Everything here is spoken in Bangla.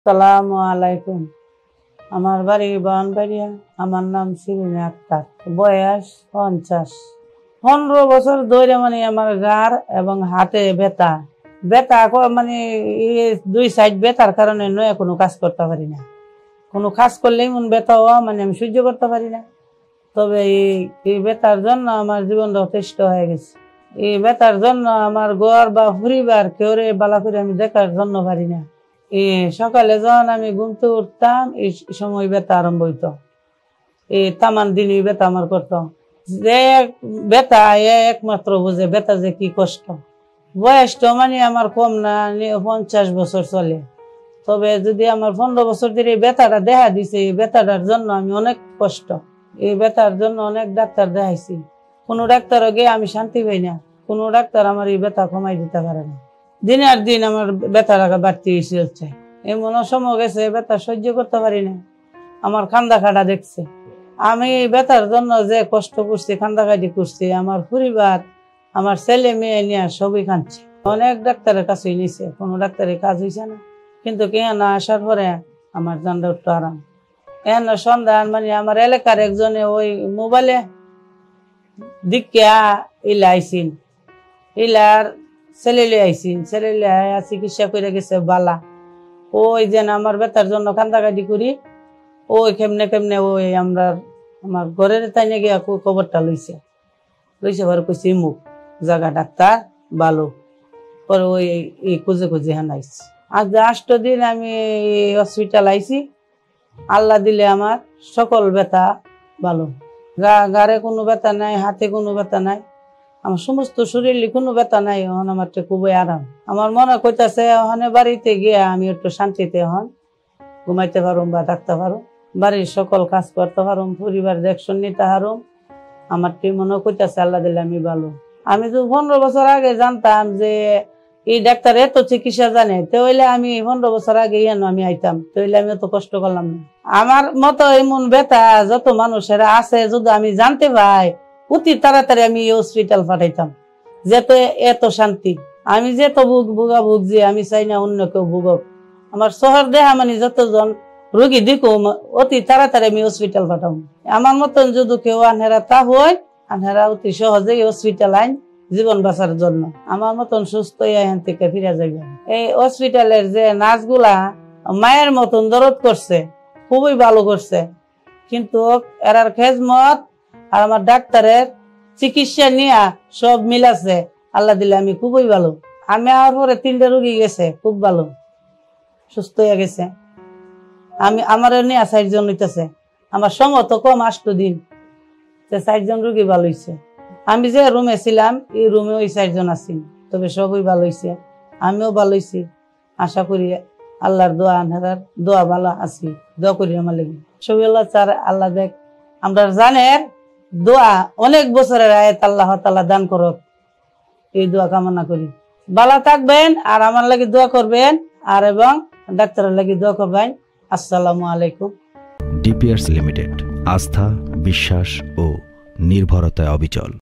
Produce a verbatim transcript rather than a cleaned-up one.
আসসালামু আলাইকুম। আমার বাড়ি বানবাড়িয়া। আমার নাম শিরিন আক্তার। বয়স পঞ্চাশ। পনেরো বছর ধরে মানে আমার গার এবং হাতে ব্যথা ব্যথা মানে দুই সাইড ব্যথার কারণে নয় কোনো কাজ করতে পারি না। কোনো কাজ করলেই মন ব্যথা হওয়া মানে আমি সহ্য করতে পারি না। তবে এই ব্যথার জন্য আমার জীবনটা অতিষ্ঠ হয়ে গেছে। এই ব্যথার জন্য আমার ঘর বা পরিবার কেউ বালা করে আমি দেখার জন্য পারি না। এই সকালে যখন আমি ঘুমতে উঠতাম এই সময় ব্যথা আরম্ভ হইতো। এই তামান দিনই ব্যথা আমার করতো। যে ব্যথা একমাত্র বুঝে ব্যথা যে কি কষ্ট। বয়সটা মানে আমার কম না, পঞ্চাশ বছর চলে। তবে যদি আমার পনেরো বছর ধরে ব্যথাটা দেখা দিছে, এই ব্যথাটার জন্য আমি অনেক কষ্ট। এই ব্যথার জন্য অনেক ডাক্তার দেখাইছি। কোনো ডাক্তারও গিয়ে আমি শান্তি পাই না। কোনো ডাক্তার আমার এই ব্যথা কমাই দিতে পারে না। দিন আর দিন আমার ব্যথাটা বাড়তি চলছে। এমন সময় গেছে ব্যথা সহ্য করতে পারি না। আমার কান্দা কাটা দেখছে। আমি এই ব্যথার জন্য যে কষ্ট করছি, কান্দাকাটি করছি, আমার পরিবার আমার ছেলে মেয়ে নিয়ে সবই কাঁদছে। অনেক ডাক্তারের কাছে নিছে, কোনো ডাক্তারের কাজ হয়েছে না। কিন্তু কেন আসার পরে আমার জানটা একটু আরাম। এখন সন্ধান মানে আমার এলাকার একজনে ওই মোবাইলে দিকা ইলা আইসিন, ইলার ছেলে আইসিন, ছেলে চিকিৎসা করে গেছে বালা। ওই যেন আমার ব্যথার জন্য কান্দাকাটি করি, ওই কেমনে কেমনে ওই আমরা আমার ঘরের তাইনে গিয়া খবরটা লইছে লইছে পরে কইছি মুখ জায়গা ডাক্তার ভালো। পরে ওই এই খুঁজে খুঁজে হ্যাঁ আইসি। আজ আষ্ট দিন আমি হসপিটাল আইসি। আল্লাহ দিলে আমার সকল ব্যথা ভালো। গা গাড়ে কোনো ব্যথা নাই, হাতে কোনো ব্যথা নাই, আমার সমস্ত শরীরে কোনো ব্যথা নাই। এখন আমার খুবই আরাম। আমার মনে কইতাছে ওখানে বাড়িতে গিয়ে আমি একটু শান্তিতে হন ঘুমাইতে পারুম বা থাকতে পারুম, বাড়ির সকল কাজ করতে পারুম, পরিবার দেখশন নিতে পারুম। আমার টি মনে কইতাছে আল্লাহ দিলে আমি ভালো। আমি তো পনেরো বছর আগে জানতাম যে এই ডাক্তার এত চিকিৎসা জানে, তাহলে আমি পনেরো বছর আগে ইয়ানো আমি আইতাম, তাহলে আমি এত কষ্ট করলাম না। আমার মতো এমন ব্যথা যত মানুষেরা আছে যদি আমি জানতে পাই, অতি তাড়াতাড়ি আমি এই হসপিটাল পাঠাইতাম। যেতে এত শান্তি। আমি যেত ভুগ ভুগা ভুগছি, আমি চাই না অন্য কেউ ভুগক। আমার শহর দেহা মানে যতজন রোগী দেখো অতি তাড়াতাড়ি আমি হসপিটাল পাঠাবো। আমার মতন যদি কেউ আনহেরা তা হয়, আনহেরা অতি সহজেই হসপিটাল আইন জীবন বাঁচার জন্য। আমার মতন সুস্থ এখান থেকে ফিরে যাবে। এই হসপিটালের যে নার্সগুলা মায়ের মতন দরদ করছে, খুবই ভালো করছে। কিন্তু এরার খেজমত আর আমার ডাক্তারের চিকিৎসা নিয়ে সব মিলাছে। আল্লাহ দিলে আমি খুবই ভালো। আমি আমার পরে তিনটা রোগী গেছে, খুব ভালো সুস্থ হয়ে গেছে। আমি আমার নিয়ে চারজন হইতেছে। আমার সময় তো কম, আষ্ট দিন চারজন রোগী ভালো হয়েছে। আমি যে রুমে ছিলাম এই রুমে ওই চারজন আছি, তবে সবই ভালো হয়েছে, আমিও ভালো হয়েছি। আশা করি আল্লাহর দোয়া আনহার দোয়া ভালো আছি। দোয়া করি আমার লেগে সবই আল্লাহ চার। আল্লাহ দেখ আমরা জানের দোয়া অনেক বছরের আয়াত আল্লাহ তাআলা দান করক, এই দোয়া কামনা করি। ভালো থাকবেন আর আমার লাগি দোয়া করবেন, আর এবং ডাক্তারের লাগি দোয়া করবেন। আসসালামু আলাইকুম। ডিপিআরস লিমিটেড, আস্থা, বিশ্বাস ও নির্ভরতায় অবিচল।